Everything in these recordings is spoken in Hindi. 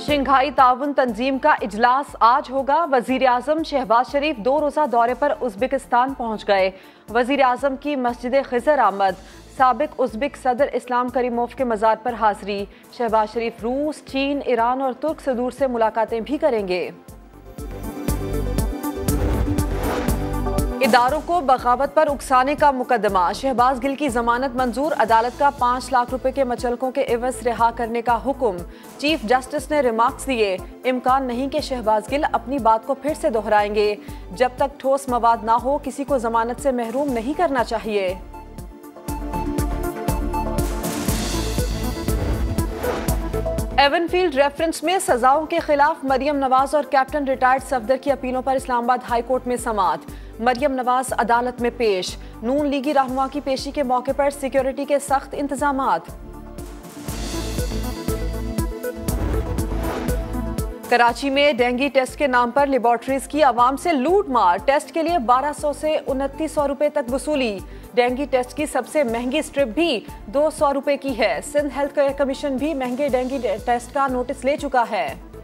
शंघाई ताउन तंजीम का इजलास आज होगा। वजीर आजम शहबाज शरीफ 2 रोज़ा दौरे पर उज़्बेकिस्तान पहुंच गए। वजीर आजम की मस्जिद खिज़र आमद, साबिक उज़्बेक सदर इस्लाम करीमोव के मज़ार पर हाज़री। शहबाज शरीफ रूस, चीन, ईरान और तुर्क सदूर से मुलाकातें भी करेंगे। इदारों को बगावत पर उकसाने का मुकदमा, शहबाज गिल की जमानत मंजूर, अदालत का 5 लाख रुपए के मचलकों के एवज रिहा करने का हुक्म। चीफ जस्टिस ने रिमार्क्स दिए, इम्कान नहीं कि शहबाज गिल अपनी बात को फिर से दोहराएंगे। जब तक ठोस मवाद ना हो किसी को जमानत से महरूम नहीं करना चाहिए। एवनफील्ड रेफरेंस में सजाओं के खिलाफ मरियम नवाज और कैप्टन रिटायर्ड सफदर की अपीलों पर इस्लामाबाद हाई कोर्ट में समाअत। मरियम नवाज अदालत में पेश। नून लीगी रहनुमा की पेशी के मौके पर सिक्योरिटी के सख्त इंतजामात। कराची में डेंगू टेस्ट के नाम पर लेबोरेटरीज की आवाम से लूट मार, टेस्ट के लिए 1200 से 2900 रुपए तक वसूली। डेंगू टेस्ट की सबसे महंगी स्ट्रिप भी 200 रुपए की है। सिंध हेल्थ केयर कमीशन भी महंगे डेंगू टेस्ट का नोटिस ले चुका है।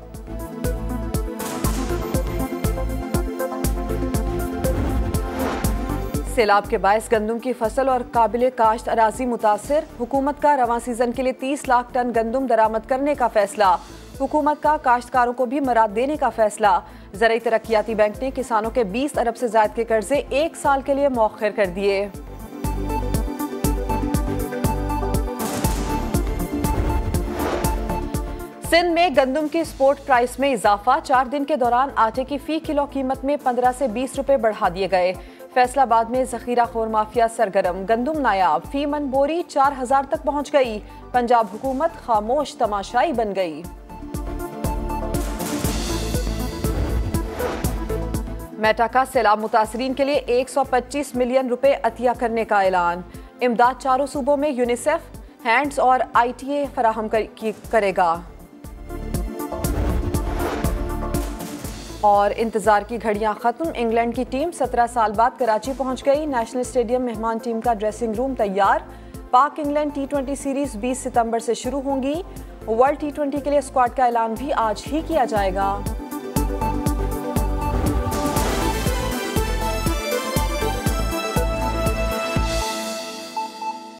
सैलाब के बायस गंदुम की फसल और काबिल काश्त अराजी मुतासिर, हुकूमत का रवां सीजन के लिए 30 लाख टन गंदुम दरामद करने का फैसला। हुकूमत का काश्तकारों को भी मराद देने का फैसला। ज़राई तरक्याती बैंक ने किसानों के 20 अरब से ज्यादा के कर्जे 1 साल के लिए मौखर कर दिए। सिंध में गंदुम की स्पोर्ट प्राइस में इजाफा, 4 दिन के दौरान आटे की फी किलो कीमत में 15 से 20 रुपए बढ़ा दिए गए। फैसलाबाद में जखीरा खोर माफिया सरगर्म, गंदुम नायाब, फी मन बोरी 4000 तक पहुंच गई। पंजाब हुकूमत खामोश तमाशाई बन गई। मेटा का सैलाब मुतासरीन के लिए 125 मिलियन रुपए अतिया करने का ऐलान। इमदाद चारों सूबों में यूनिसेफ, हैंड्स और ITA फराहम करेगा। और इंतजार की घड़ियां खत्म, इंग्लैंड की टीम 17 साल बाद कराची पहुंच गई। नेशनल स्टेडियम मेहमान टीम का ड्रेसिंग रूम तैयार। पाक इंग्लैंड T20 सीरीज 20 सितंबर से शुरू होंगी। वर्ल्ड T20 के लिए स्क्वाड का ऐलान भी आज ही किया जाएगा।